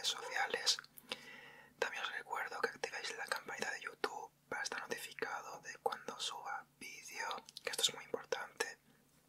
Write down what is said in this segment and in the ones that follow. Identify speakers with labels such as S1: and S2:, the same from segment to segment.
S1: redes sociales. También os recuerdo que activéis la campanita de YouTube para estar notificado de cuando suba vídeo, que esto es muy importante.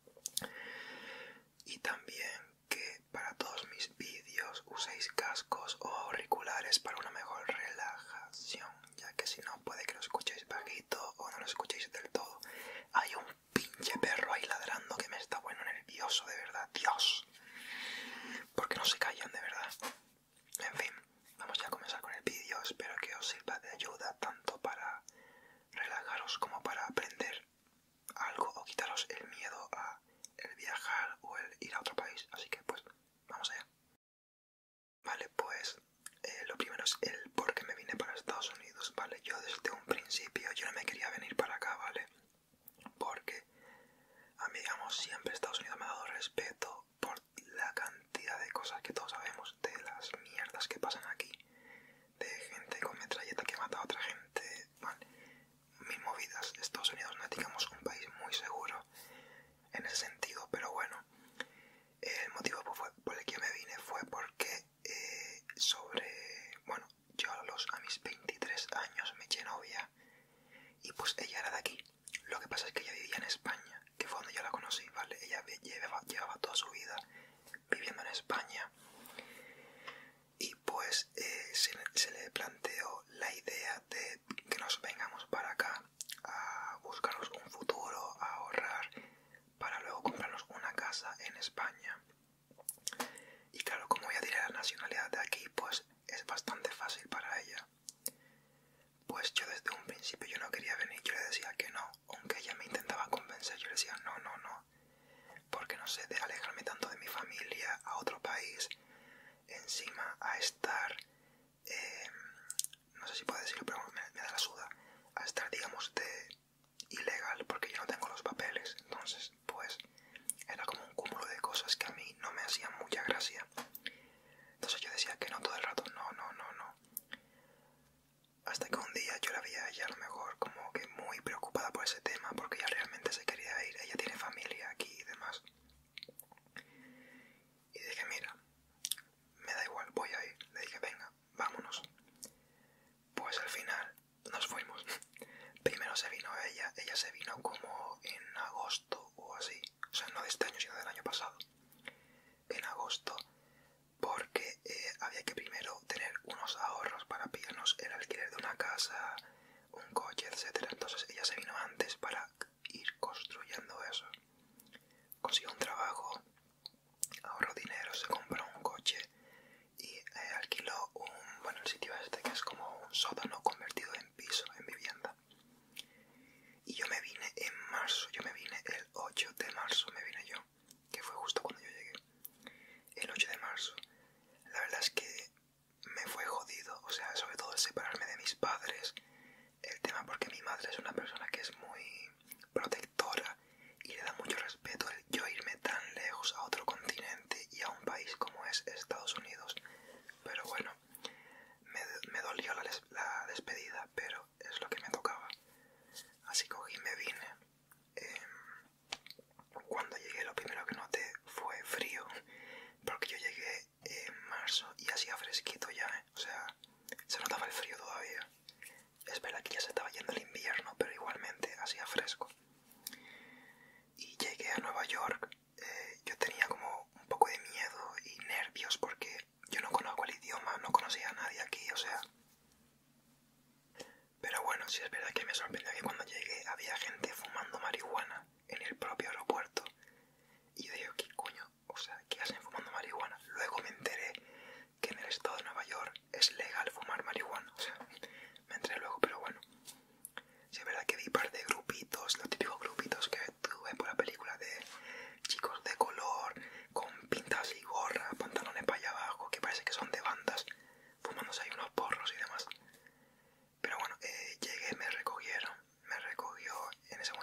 S1: Y también que para todos mis vídeos uséis cascos o auriculares para una mejor relajación, ya que si no puede que lo escuchéis bajito o no lo escuchéis del todo. Hay un pinche perro ahí ladrando que me está bueno nervioso, de verdad, Dios. Porque no se callan, de verdad. En fin, vamos ya a comenzar con el vídeo. Espero que os sirva de ayuda tanto para relajaros como para aprender algo o quitaros el miedo a el viajar o el ir a otro país. Así que pues, vamos allá. Vale, pues lo primero es el por qué me vine para Estados Unidos, ¿vale? Yo desde un principio yo no me quería venir para acá, ¿vale? Porque a mí, digamos, siempre Estados Unidos me ha dado respeto por la cantidad de cosas que todos sabemos, de las mierdas que pasan aquí, de gente con metralleta que mata a otra gente, ¿vale? Mil movidas. Estados Unidos no es, digamos, un país muy seguro en ese sentido, pero bueno, el motivo por el que me vine fue porque yo a mis 23 años me eché novia y pues ella era de aquí. Lo que pasa es que ella vivía en España, que fue donde yo la conocí, ¿vale? Ella llevaba toda su vida viviendo en España y pues se le planteó la idea de que nos vengamos para acá a buscarnos un futuro, a ahorrar para luego comprarnos una casa en España. Y claro, como ella tiene la nacionalidad de aquí, pues es bastante fácil para ella. Pues yo desde un principio yo no quería venir, yo le decía que no, aunque ella me intentaba convencer, yo le decía no, porque no sé, de alejarme tanto de mi familia a otro país, encima a estar, no sé si puedo decirlo, pero me da la suda, a estar, digamos, de ilegal, porque yo no tengo los papeles, entonces pues era como un cúmulo de cosas que a mí no me hacían mucha gracia. Entonces yo decía que no todo el rato, no. Hasta que un día yo la vi a ella a lo mejor como que muy preocupada por ese tema, porque ella realmente se quería ir, ella tiene familia aquí y demás. Y dije, mira, me da igual, voy a ir. Le dije, venga, vámonos. Pues al final nos fuimos. Primero se vino ella se vino como en agosto o así, o sea, no de este año sino del año pasado, en agosto, porque había que primero tener unos ahorros para pillarnos el alquiler de una casa, un coche, etcétera. Entonces ella se vino antes para ir construyendo eso. Consiguió un trabajo, ahorró dinero, se compró un coche y alquiló el sitio este que es como un sótano convertido en piso, en vivienda. Y yo me vine en marzo, el 8 de marzo me vine yo, que fue justo cuando yo llegué. El 8 de marzo. La verdad es que me fue jodido, o sea, sobre todo el separarme de mis padres, el tema porque mi madre es una persona que es muy protectora y le da mucho respeto el yo irme tan lejos a otro continente y a un país como es Estados Unidos. Pero bueno, me dolió la despedida, pero es lo que me tocaba. Así cogí y me vine. Cuando llegué lo primero que noté fue frío, porque yo llegué en marzo y hacía fresquito ya, o sea, se notaba el frío todavía. Es verdad que ya se estaba yendo el invierno, pero igualmente hacía fresco. Y llegué a Nueva York, yo tenía como un poco de miedo y nervios porque yo no conozco el idioma, no conocía a nadie aquí, o sea. Pero bueno, sí es verdad que me sorprendió que cuando llegué había gente fumando marihuana en el propio aeropuerto. Y yo digo, ¿qué coño? O sea, ¿qué hacen fumando marihuana? Luego me enteré que en el estado de Nueva York es legal fumar marihuana. O sea, me enteré luego, pero bueno. Sí es verdad que vi un par de grupitos, los típicos grupitos que tuve por la película de chicos de color, con pintas y gorra, pantalones para allá abajo, que parece que son de bandas, fumándose ahí unos porros y demás. Pero bueno, llegué, me recogió en ese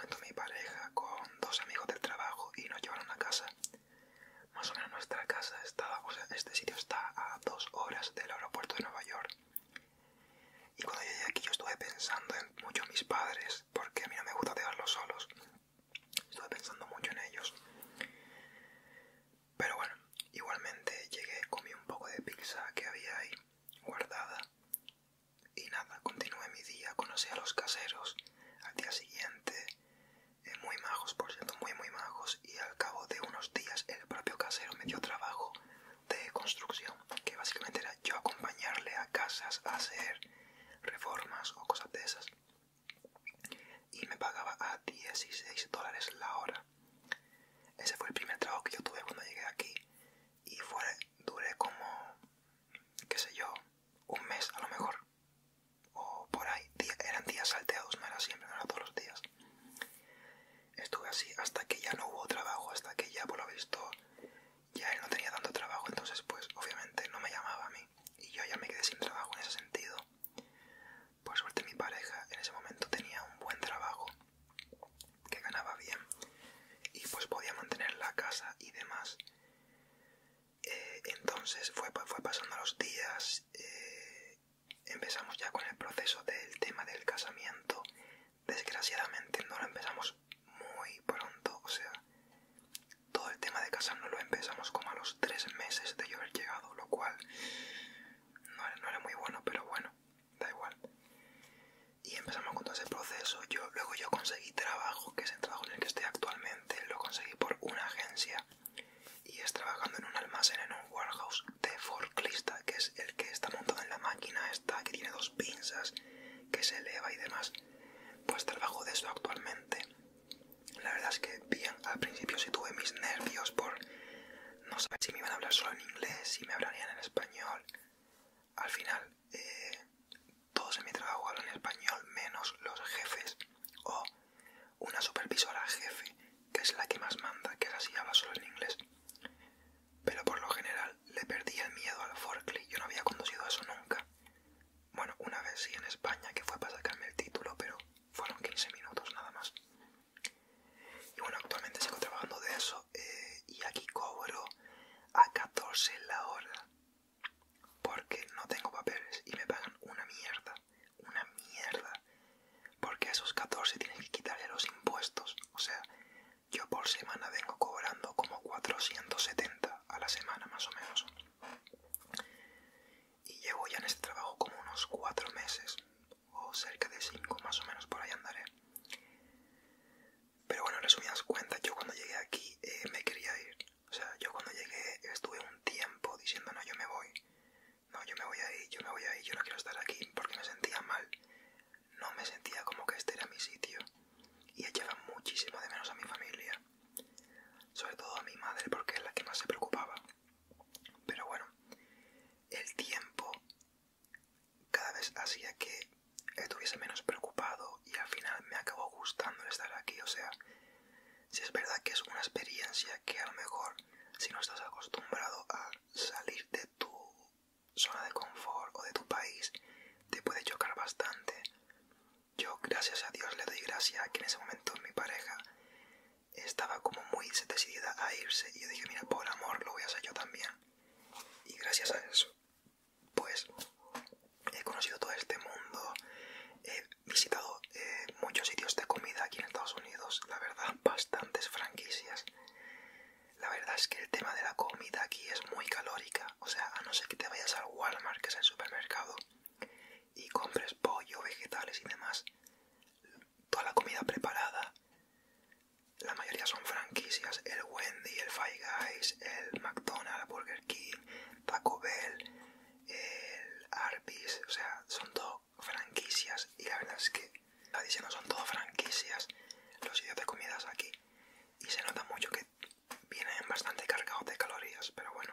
S1: conseguí trabajo, que es el trabajo en el que estoy actualmente, lo conseguí por una agencia y es trabajando en un almacén, en un warehouse de forklista, que es el que está montado en la máquina esta, que tiene 2 pinzas, que se eleva y demás. Pues trabajo de eso actualmente. La verdad es que bien, al principio sí tuve mis nervios por no saber si me iban a hablar solo en inglés, si me hablarían en español. Al final, todos en mi trabajo hablan español, menos los jefes o una supervisora jefe, que es la que más manda, que es así, habla solo en inglés. Pero por lo general le perdí el miedo al forklift, yo no había conducido eso nunca. Bueno, una vez sí en España, que fue para sacarme el título, pero fueron 15 minutos nada más. Y bueno, actualmente sigo trabajando de eso y aquí cobro a 14 la hora porque no tengo papeles y me pagan una mierda, porque a esos 14 tienes que quitarle los impuestos. O sea, yo por semana vengo cobrando como 470 a la semana más o menos. Y llevo ya en este trabajo como unos 4 meses, o cerca de 5 más o menos, por ahí andaré. Pero bueno, en resumidas cuentas, yo cuando llegué aquí me quería ir. O sea, yo cuando llegué estuve un tiempo diciendo no, yo me voy. No, yo me voy a ir, yo no quiero estar aquí porque me sentía mal. No me sentía como que este era mi sitio. Y echaba muchísimo de menos a mi familia. Sobre todo a mi madre porque es la que más se preocupaba. Pero bueno, el tiempo cada vez hacía que estuviese menos preocupado y al final me acabó gustando el estar aquí. O sea, si es verdad que es una experiencia que a lo mejor si no estás acostumbrado a salir de tu zona de confort o de tu país te puede chocar bastante. Yo gracias a Dios le doy gracias a que en ese momento mi pareja estaba como muy decidida a irse y yo dije mira, por amor lo voy a hacer yo también. Y gracias a eso pues he conocido todo este mundo, he visitado muchos sitios de comida aquí en Estados Unidos, la verdad, bastantes franquicias. La verdad es que el tema de la comida aquí es muy calórica, o sea, a no ser que te vayas al Walmart, que es el supermercado, y compres pollo, vegetales y demás, toda la comida preparada, la mayoría son franquicias, el Wendy, el Five Guys, el McDonald's, Burger King, Taco Bell, el Arby's, o sea, son todo franquicias y la verdad es que, está diciendo, son todo franquicias los sitios de comidas aquí y se nota mucho que vienen bastante cargados de calorías, pero bueno,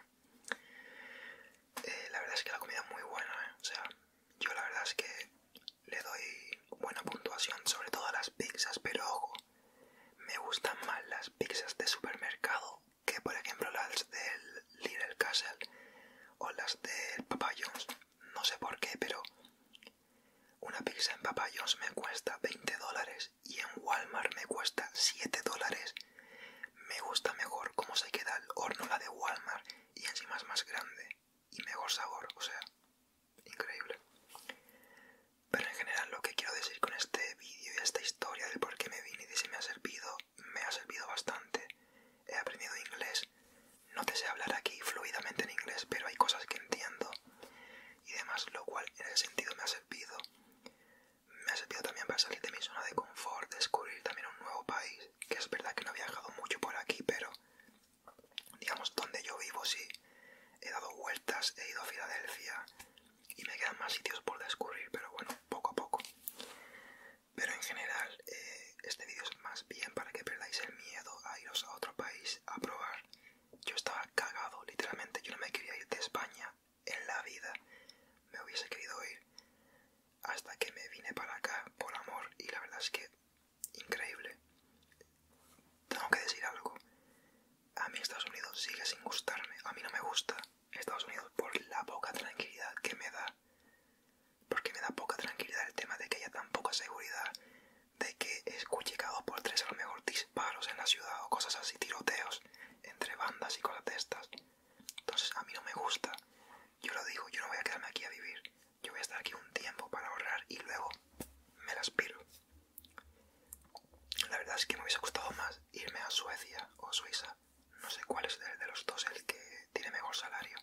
S1: la verdad es que la comida es muy buena, o sea, yo la verdad es que le doy buena puntuación, sobre todo a las pizzas, pero ojo, me gustan más las pizzas de supermercado que por ejemplo las del Little Castle o las del Papa John's. No sé por qué, pero una pizza en Papa John's me cuesta $20 y en Walmart me cuesta $7. Me gusta mejor cómo se queda el horno la de Walmart y encima es más grande y mejor sabor, o sea, increíble. Pero en general lo que quiero decir con este vídeo y esta historia del por qué me vine y de si me ha servido bastante. He aprendido inglés, no te sé hablar aquí fluidamente en inglés, pero hay cosas que entiendo y demás, lo cual en ese sentido me ha servido. Me ha servido también para salir de mi zona de confort, descubrir también un nuevo país, que es verdad que no he viajado mucho por aquí, pero digamos donde yo vivo sí, he dado vueltas, he ido a Filadelfia y me quedan más sitios por descubrir, pero bueno, poco a poco. Pero en general, este vídeo es más bien para que perdáis el miedo a iros a otro país a probar. Yo estaba cagado, literalmente, yo no me quería ir de España en la vida. Me hubiese querido ir hasta que me vine para acá por amor y la verdad es que increíble. Tengo que decir algo. A mí Estados Unidos sigue sin gustarme. A mí no me gusta Estados Unidos por la poca tranquilidad que me da. Porque me da poca tranquilidad el tema de que haya tan poca seguridad, de que escuche cada 2 por 3 a lo mejor disparos en la ciudad o cosas así, tiroteos entre bandas y cosas de estas. Entonces a mí no me gusta. Yo lo digo, yo no voy a quedarme aquí a vivir. Yo voy a estar aquí un tiempo para ahorrar y luego me las piro. La verdad es que me hubiese gustado más irme a Suecia o Suiza. No sé cuál es de los dos el que tiene mejor salario.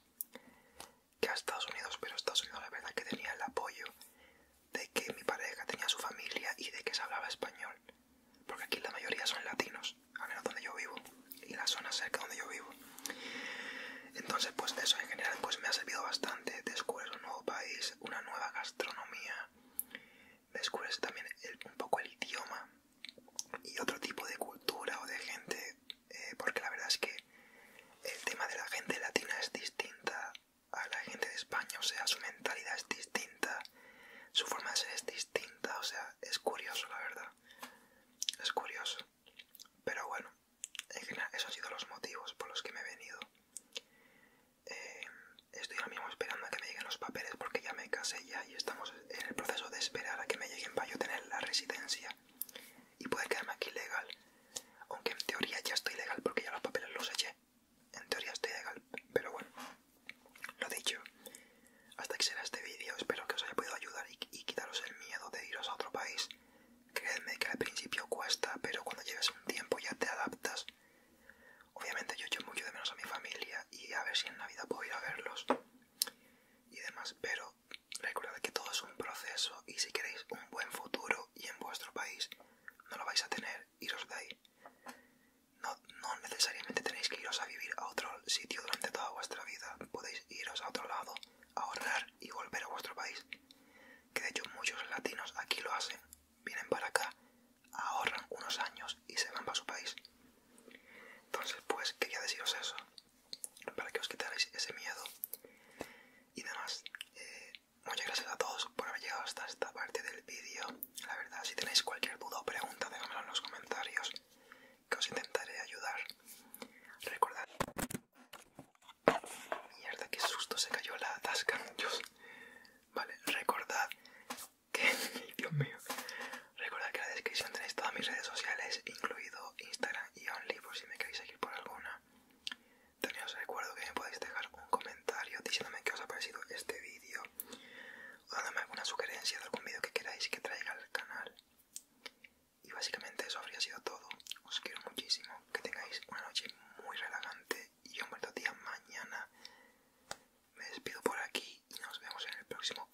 S1: próximo